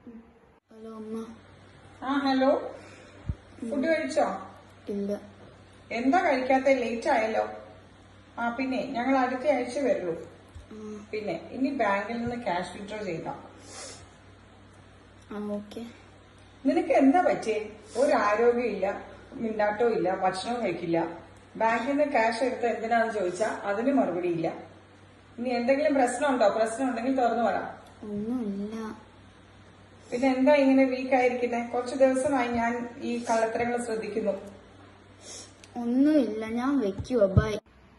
Hello അമ്മ. Hello. Food കഴിച്ചോ? ഇല്ല. എന്താ കഴിക്കാത്ത? ലേറ്റ് ആയല്ലോ. പിന്നെ ഞങ്ങൾ അടുത്ത ആഴ്ച വരുള്ളൂ. പിന്നെ ഇനി ബാങ്കിൽ നിന്ന് ക്യാഷ് വിഡ്രോ ചെയ്താ. ഓക്കെ. നിനക്ക് എന്താ പറ്റിയേ? ഒരു ആരോഗ്യം ഇല്ല, മിണ്ടാട്ടോ ഇല്ല, ഭക്ഷണവും കഴിക്കില്ല. ബാങ്കിൽ നിന്ന് ക്യാഷ് എടുത്ത് എന്തിനാന്ന് ചോദിച്ചാ അതിന് മറുപടി ഇല്ല. ഇനി എന്തെങ്കിലും പ്രശ്നമുണ്ടോ? പ്രശ്നം ഉണ്ടെങ്കിൽ തുറന്നു പറ. ഒന്നുമില്ല. പിന്നെ എന്താ ഇങ്ങനെ വീക്ക് ആയിരിക്കുന്നേ? കുറച്ചു ദിവസമായി ഞാൻ ഈ കള്ളത്തരങ്ങൾ ശ്രദ്ധിക്കുന്നു. ഒന്നുമില്ല, ഞാൻ വെക്കുവോ. ബൈ.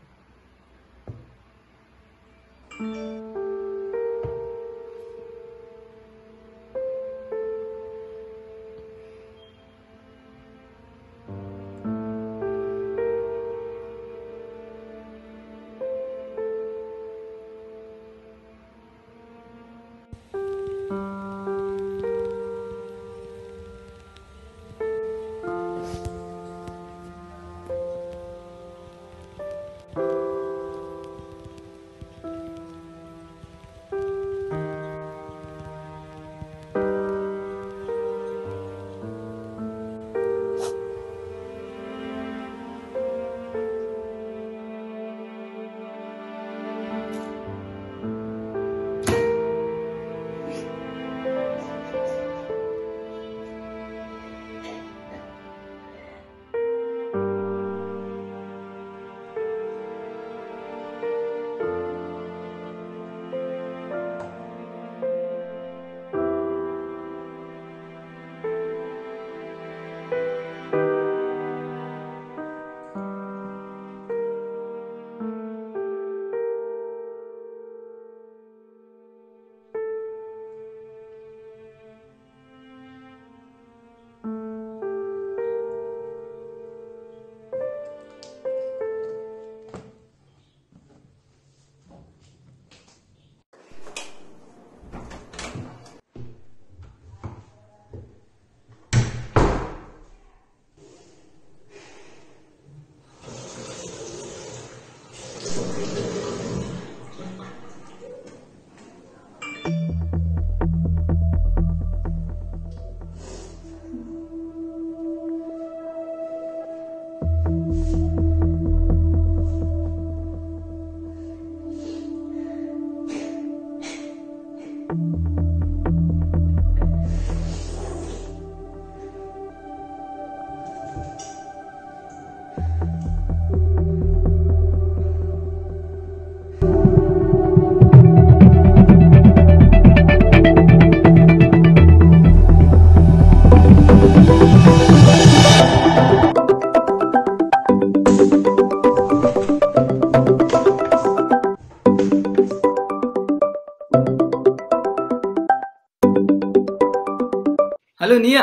ഹലോ നിയ.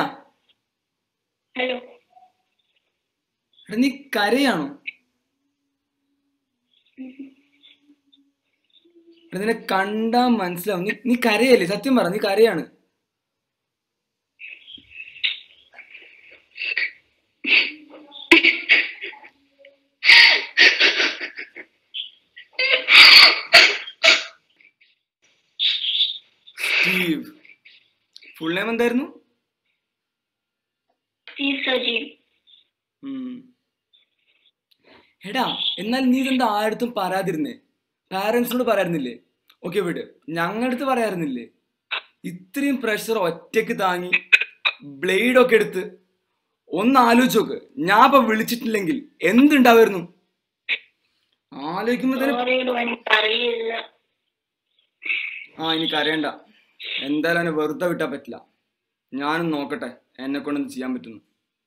ഹലോ. നീ കരയാണോ? നിന്നെ കണ്ടാ മനസ്സിലാവും. നീ കരയല്ലേ? സത്യം പറ, നീ കരയാണ്. സ്റ്റീവ്. ഫുൾ നെയിം എന്തായിരുന്നു? സ്റ്റീവ് സജീവ്. എടാ, എന്നാൽ നീ ഇതെന്താ ആരടുത്തും പറയാതിരുന്നേ? പാരന്റ്സിനോട് പറയാറുന്നില്ലേ? ഓക്കെ വിട്, ഞങ്ങളടുത്ത് പറയാറുന്നില്ലേ? ഇത്രയും പ്രഷർ ഒറ്റയ്ക്ക് താങ്ങി ബ്ലേഡൊക്കെ എടുത്ത് ഒന്ന് ആലോചിച്ച് നോക്ക്. ഞാൻ ഇപ്പൊ വിളിച്ചിട്ടില്ലെങ്കിൽ എന്തുണ്ടാവായിരുന്നു? ആലോചിക്കുമ്പോ എനിക്ക് അറിയണ്ട. എന്തായാലും അവനെ വെറുതെ വിട്ടാൻ പറ്റില്ല. ഞാനും നോക്കട്ടെ എന്നെ കൊണ്ടൊന്ന് ചെയ്യാൻ പറ്റുന്നു.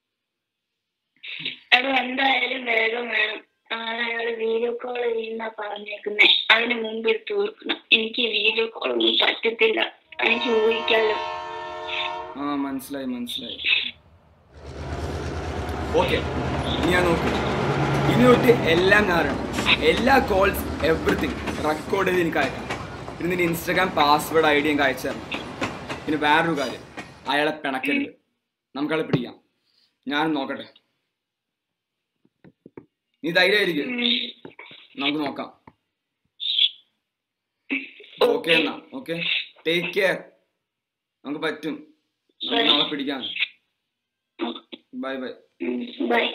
എന്തായാലും വേഗം വേണം. അയാള് വീഡിയോ കോൾ ചെയ്യുന്ന പറഞ്ഞേക്കുന്നേ. അതിന് മുമ്പ് തീർക്കണം. എനിക്ക് വീഡിയോ കോൾ ഒന്നും പറ്റത്തില്ല. എനിക്ക് ഊഹിക്കാലോ. മനസ്സിലായി. ഓക്കെ, ഞാൻ നോക്കി. ഇനി തൊട്ട് എല്ലാം ഞാനാണ്. എല്ലാ കോൾസ് എവറിത്തിങ് റെക്കോർഡ് ചെയ്ത് എനിക്ക് അയക്കാം. പിന്നെ നിന്റെ ഇൻസ്റ്റാഗ്രാം പാസ്വേഡ് ID എനിക്ക് അയച്ചു തരണം. പിന്നെ വേറൊരു കാര്യം, അയാളെ പിണക്കരുത്. നമുക്കയാളെ പിടിക്കാം. ഞാൻ നോക്കട്ടെ. നീ ധൈര്യമായിരിക്കും. നമുക്ക് നോക്കാം. ഓക്കെ എന്നാ. Okay, take care. നമുക്ക് പറ്റും. നമുക്ക് നാളെ പിടിക്കാം. Bye bye. ബൈ.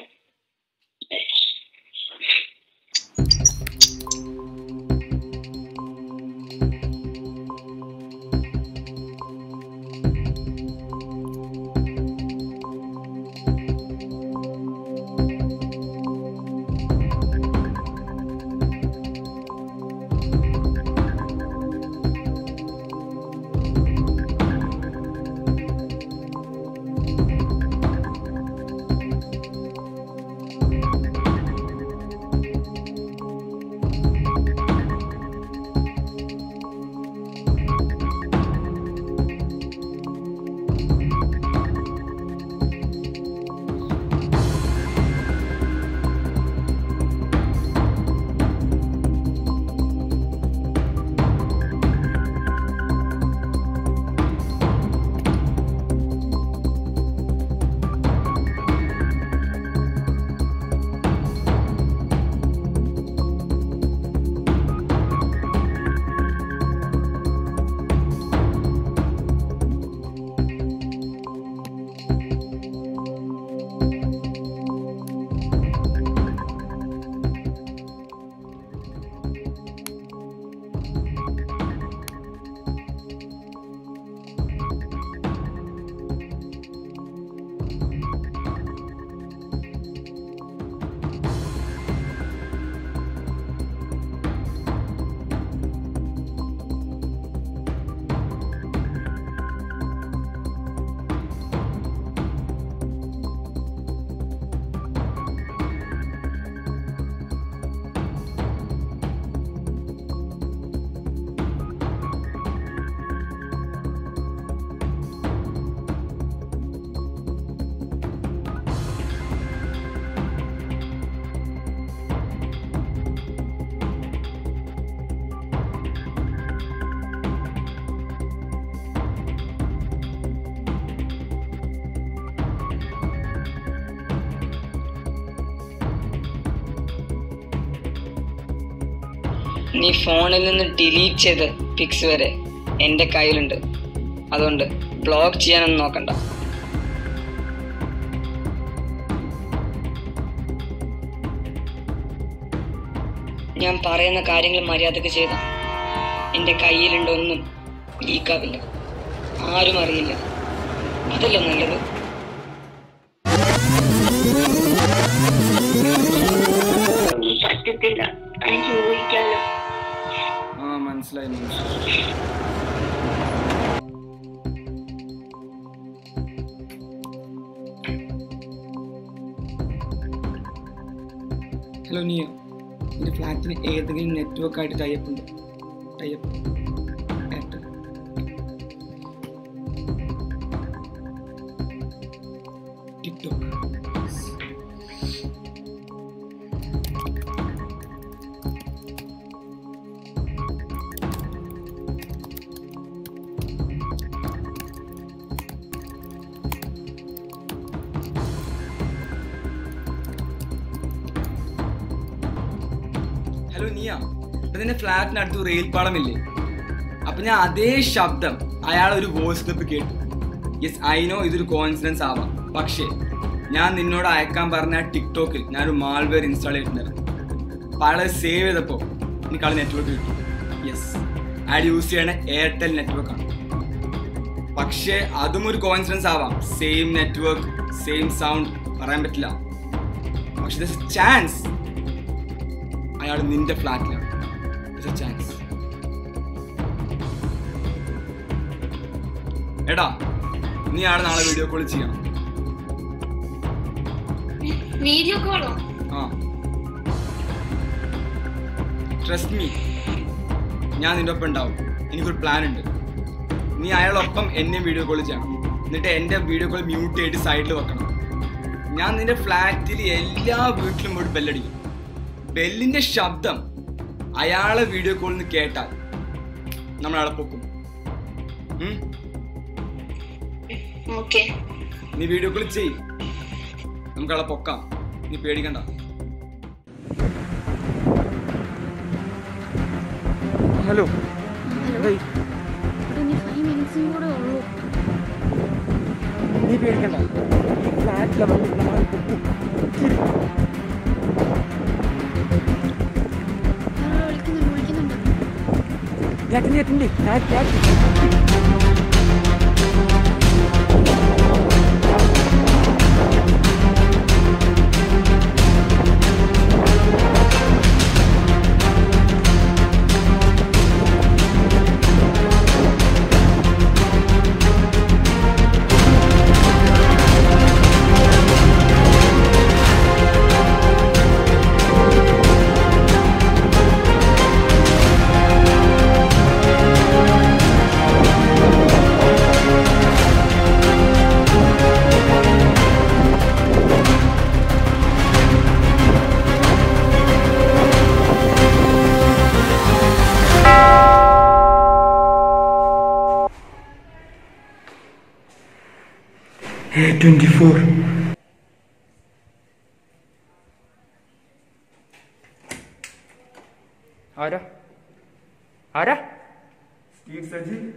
നീ ഫോണിൽ നിന്ന് ഡിലീറ്റ് ചെയ്ത് പിക്സ് വരെ എൻ്റെ കയ്യിലുണ്ട്. അതുകൊണ്ട് ബ്ലോക്ക് ചെയ്യാനൊന്നും നോക്കണ്ട. ഞാൻ പറയുന്ന കാര്യങ്ങൾ മര്യാദക്ക് ചെയ്ത എൻ്റെ കയ്യിലുണ്ടൊന്നും ലീക്കാവില്ല, ആരും അറിയില്ല. അതല്ലേ നല്ലത്. പറ്റത്തില്ല, എനിക്ക് ഊഹിക്കാലോ. മനസ്സിലായി. ഹലോ നിയ, എൻ്റെ ഫ്ലാറ്റിന് ഏതെങ്കിലും നെറ്റ്വർക്ക് ആയിട്ട് ടൈപ്പ് ഉണ്ട്? Type TikTok. ഹലോ നിയ, നിന്റെ ഫ്ലാറ്റിനടുത്ത് റെയിൽ പാളമില്ലേ? അപ്പൊ ഞാൻ അതേ ശബ്ദം അയാളൊരു വോയിസ് ക്ലിപ്പ് കേട്ടു. യെസ്, ഐ നോ ഇതൊരു കോയിൻസിഡൻസ് ആവാം, പക്ഷേ ഞാൻ നിന്നോട് അയക്കാൻ പറഞ്ഞ ടിക്ടോക്കിൽ ഞാനൊരു മാൾവെയർ ഇൻസ്റ്റാൾ ചെയ്തിട്ടുണ്ടായിരുന്നു. അപ്പോൾ അയാളെ സേവ് ചെയ്തപ്പോൾ എനിക്ക് ആൾ നെറ്റ്വർക്ക് കിട്ടും. യെസ്, അയാൾ യൂസ് ചെയ്യണ എയർടെൽ നെറ്റ്വർക്കാണ്. പക്ഷേ അതും ഒരു കോയിൻസിഡൻസ് ആവാം. സെയിം നെറ്റ്വർക്ക്, സെയിം സൗണ്ട്, പറയാൻ പറ്റില്ല. പക്ഷെ ദിസ് ചാൻസ് അയാൾ നിന്റെ ഫ്ലാറ്റിലാണ്. ചാൻസ്. എടാ, നീ ആളെ നാളെ വീഡിയോ കോൾ ചെയ്യണം. വീഡിയോ കോളോ? ആ, ട്രസ്റ്റ് മീ, ഞാൻ നിന്റെ ഒപ്പം ഉണ്ടാവും. എനിക്കൊരു പ്ലാൻ ഉണ്ട്. നീ അയാളൊപ്പം എന്നെ വീഡിയോ കോൾ ചെയ്യണം. എന്നിട്ട് എൻ്റെ വീഡിയോ കോൾ മ്യൂട്ട് ചെയ്തിട്ട് സൈഡിൽ വെക്കണം. ഞാൻ നിന്റെ ഫ്ലാറ്റിൽ എല്ലാ വീട്ടിലും പോയിട്ട് ബെല്ലടിക്കും. ബെല്ലിന്റെ ശബ്ദം അയാളെ വീഡിയോ കോളിൽ നിന്ന് കേട്ടാൽ നമ്മളയാളെ പൊക്കും. നീ വീഡിയോ കോൾ ചെയ്, നമുക്കയാളെ പൊക്കാം. നീ പേടിക്കണ്ട. ഹലോ, 5 മിനിറ്റ്സും കൂടെ ഉള്ളൂ. പേടിക്കണ്ട. ഈ ഫ്ലാറ്റിലെ വന്നിട്ട് A24. ആരാ? ആരാ? സ്റ്റീവ് സജീവ്.